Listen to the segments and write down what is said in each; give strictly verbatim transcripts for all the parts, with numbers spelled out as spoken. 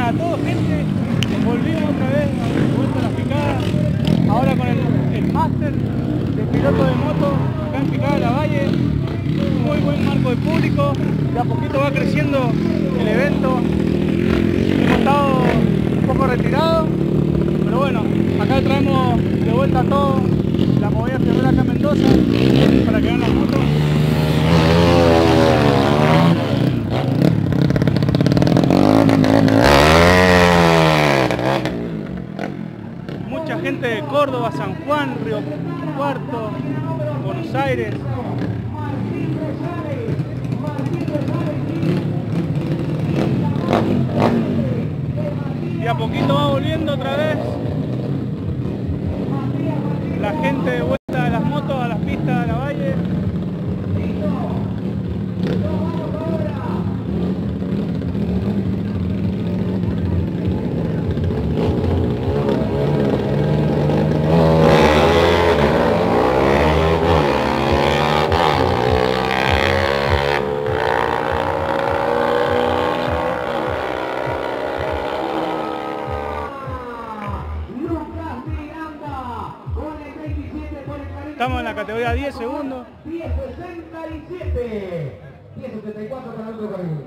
buenas a todos, gente. Volvimos otra vez de vuelta a las picadas. Ahora con el, el máster de piloto de moto acá en Picada de la Valle. Muy buen marco de público. De a poquito va creciendo el evento. Hemos estado un poco retirados, pero bueno, acá traemos de vuelta a todos la movida fierrera acá en Mendoza para que vean las motos. Mucha gente de Córdoba, San Juan, Río Cuarto, Buenos Aires. Y a poquito va volviendo otra vez la gente de vuelta de las motos a las pistas de la Valle. Estamos en la categoría diez segundos. diez sesenta y siete. diez setenta y cuatro para el otro carril.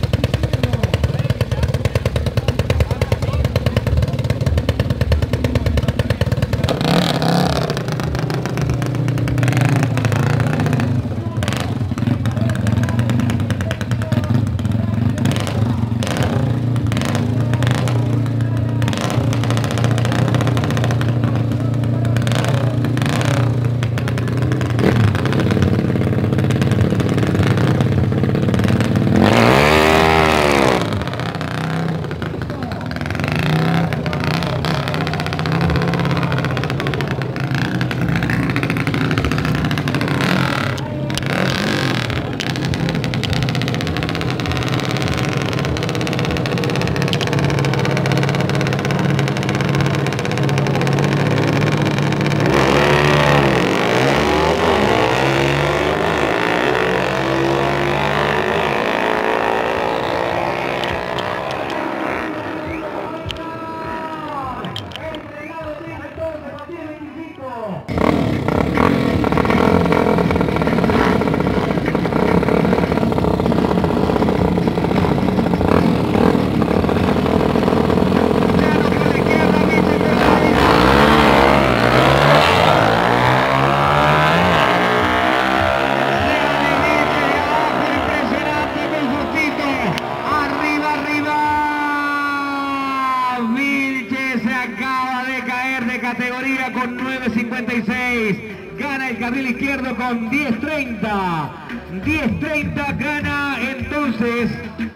Categoría con nueve cincuenta y seis, gana el carril izquierdo con diez treinta, diez treinta gana entonces.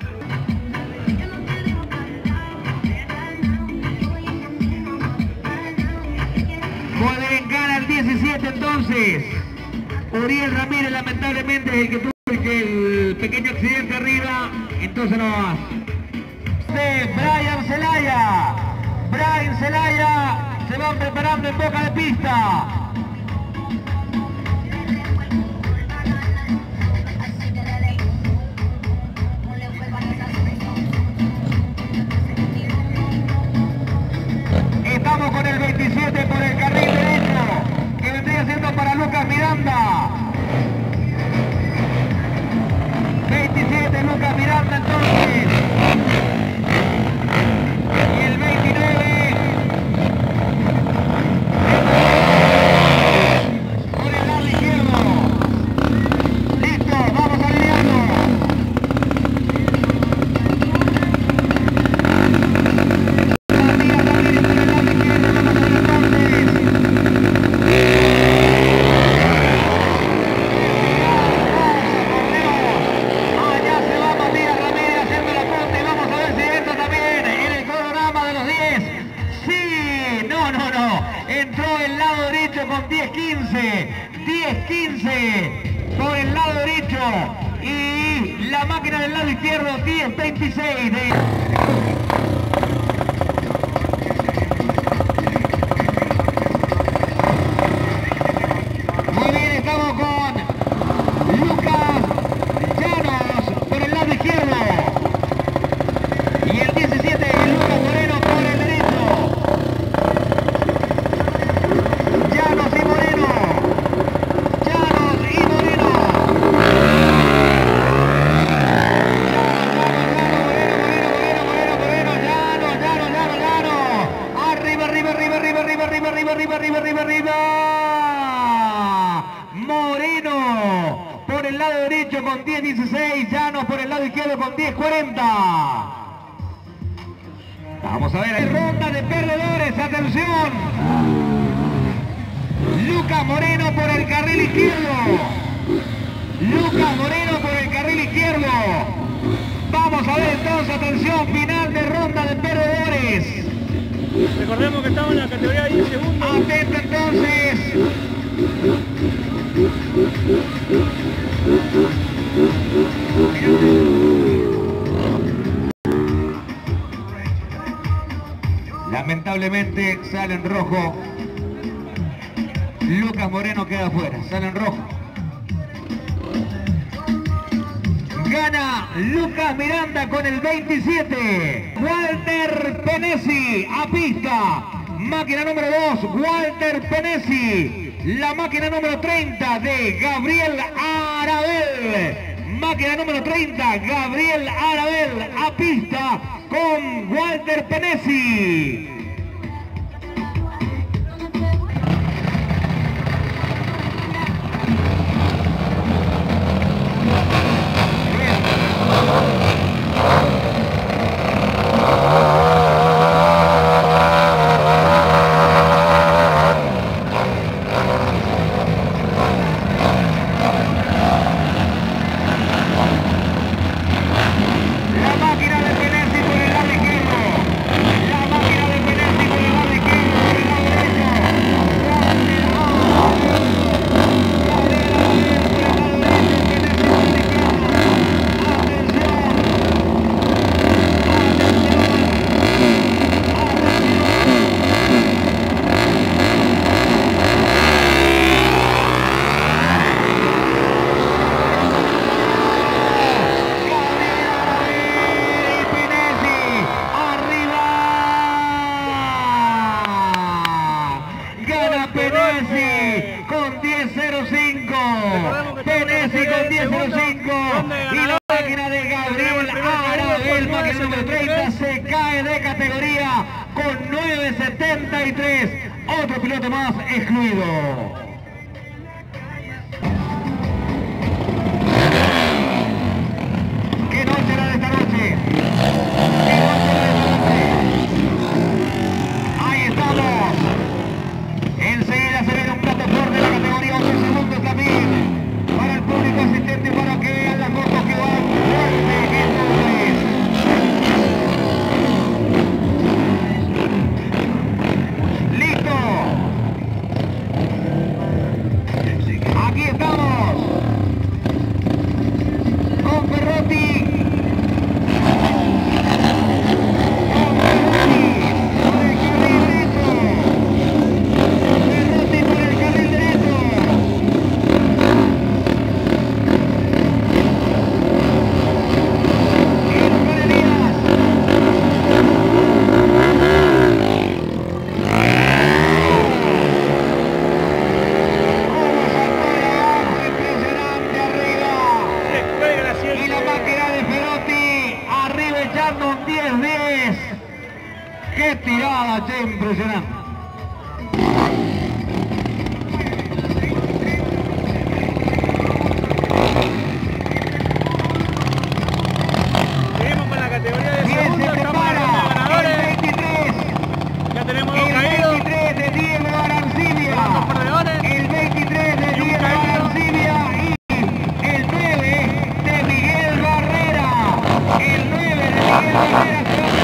Muy bien, gana el diecisiete entonces. Uriel Ramírez lamentablemente es el que tuvo el, el pequeño accidente arriba, entonces no va. De Brian Zelaya, Brian Zelaya. Se van preparando en boca de pista. Estamos con el veintisiete por el carril derecho, que vendría siendo para Lucas Miranda. veintisiete Lucas Miranda entonces. Y el veintinueve. Con diez quince, diez quince por el lado derecho y la máquina del lado izquierdo diez veintiséis de... Muy bien, estamos con Lucas Llanos por el lado izquierdo y el diecisiete arriba, arriba, arriba. Moreno por el lado derecho con diez dieciséis. Llanos por el lado izquierdo con diez cuarenta. Vamos a ver, ronda de perdedores, atención. Lucas Moreno por el carril izquierdo. Lucas Moreno por el carril izquierdo. Vamos a ver entonces, atención, final de ronda de perdedores. Recordemos que estamos en la categoría de diez segundos. Atento entonces. Lamentablemente sale en rojo. Lucas Moreno queda afuera, sale en rojo. Gana Lucas Miranda con el veintisiete. Walter Penesi a pista. Máquina número dos, Walter Penesi. La máquina número treinta de Gabriel Arabel. Máquina número treinta, Gabriel Arabel a pista con Walter Penesi. Penesi con diez cero cinco. Penesi con diez cero cinco. Y la máquina de Gabriel Arabel, máquina número treinta, se cae de categoría con nueve setenta y tres. Otro piloto más excluido. ¿Qué noche era de esta noche? ¿Qué noche era de esta noche? Ahí estamos. Enseguida se viene un plato fuerte de la categoría once segundos también. Para el público asistente, para que vean las motos que van fuerte entonces. ¡Listo! Aquí estamos. Con Ferrotti. diez diez. ¡Qué tirada, che! Impresionante. Seguimos con la categoría de segundos, estamos en los ganadores. El veintitrés. Ya tenemos dos caídos. El veintitrés de Diego Arancibia. Dos perdedores. El veintitrés de Diego Arancibia. Y el nueve de Miguel Barrera. El nueve de Miguel Barrera.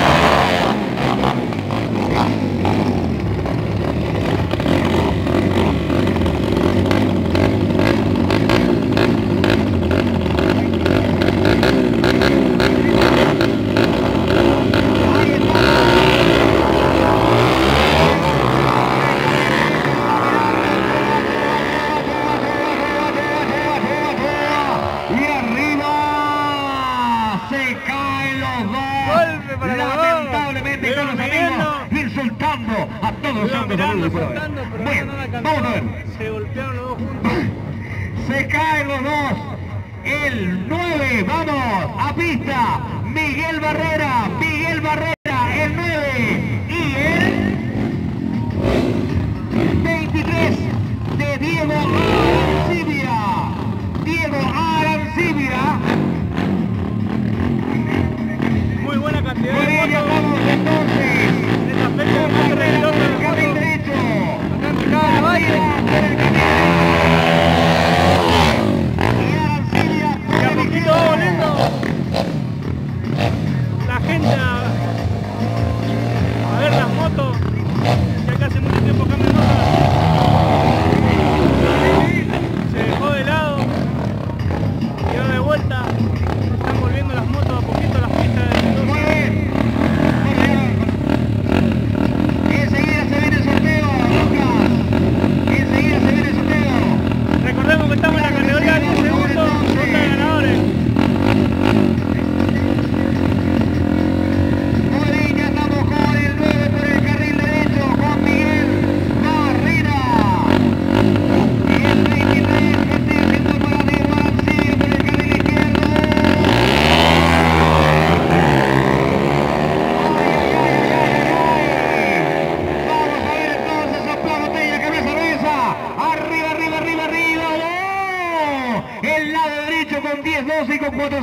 Lamentablemente con los amigos insultando a todos los santos saludos por hoy. Bueno, vamos a ver. Se golpearon los dos juntos. Se caen los dos. El nueve, vamos, a pista. Miguel Barrera, Miguel Barrera, el nueve. Y el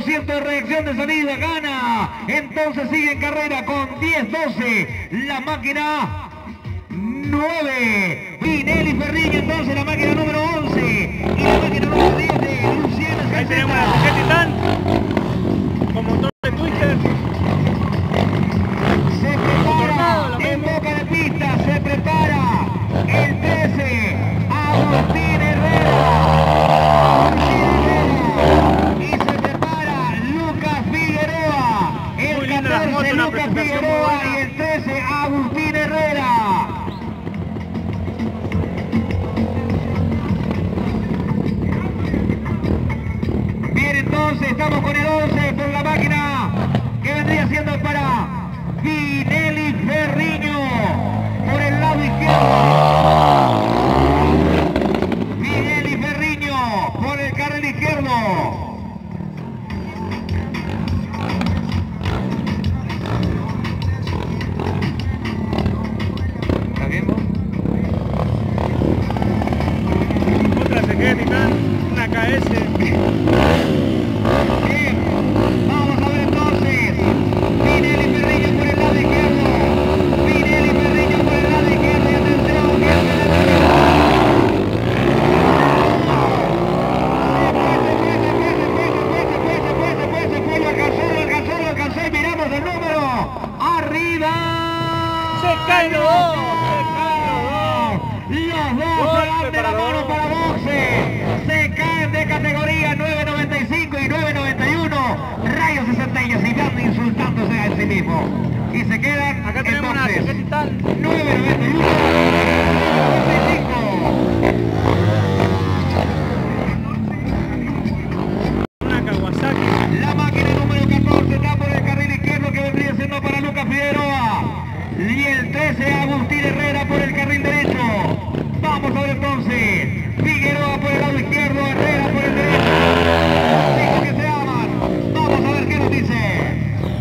por ciento de reacción de salida, gana. Entonces sigue en carrera con diez doce. La máquina nueve. Pinelli Ferriño, entonces la máquina número once. Y la máquina número diez de Luciano. Ahí tenemos la T G Titán con motor de Twister. Se prepara en boca de pista, se prepara el trece, Agustín Herrera. Agustín Herrera. Y se prepara Lucas Figueroa. El catorce, Lucas Figueroa, y el trece, Agustín Herrera. Bien, entonces estamos con el once por la máquina que vendría siendo para Pinelli Ferriño por el lado izquierdo. Pinelli Ferriño por el carril izquierdo. ¿Está bien vos? Otra T G Titán, una K S. Bien, vamos a ver entonces. Pinelli Ferriño por el lado izquierdo. Pinelli Ferriño por el lado izquierdo. Y atención, que se fue, lo alcanzó, lo alcanzó, lo alcanzó. Y miramos el número. ¡Arriba! Se caen los dos, se caen los dos. Los dos se dan de la mano para boxe. Se caen de categoría nueve noventa y cinco y nueve noventa y uno. Rayos y centellas y van insultándose a sí mismo. Y se quedan Acá tenemos una T entonces G Titán. nueve noventa y uno, noventa y cinco. Una Kawasaki. La máquina número catorce está por el carril izquierdo, que vendría siendo para Lucas Figueroa. Y el trece, Agustín Herrera por el carril derecho. Vamos a ver entonces. Figueroa por el lado izquierdo, Herrera por el derecho. Dijo que se aman. Vamos a ver qué nos dice.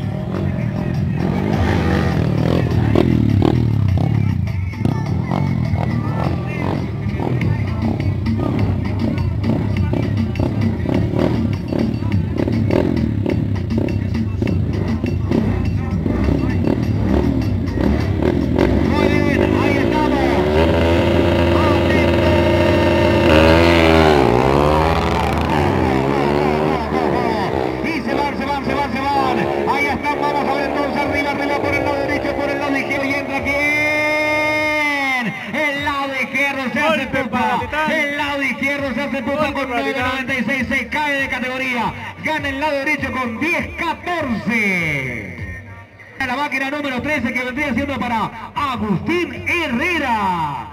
Muy bien, ahí estamos. Y se van, se van, se van, se van. Ahí están, vamos a ver entonces arriba, arriba por el lado derecho, por el lado izquierdo. Y entra quién. El lado izquierdo se hace pupa. El lado izquierdo se hace pupa con nueve noventa y seis. Se cae de categoría. Gana el lado derecho con diez catorce. La máquina número trece, que vendría siendo para Agustín Herrera.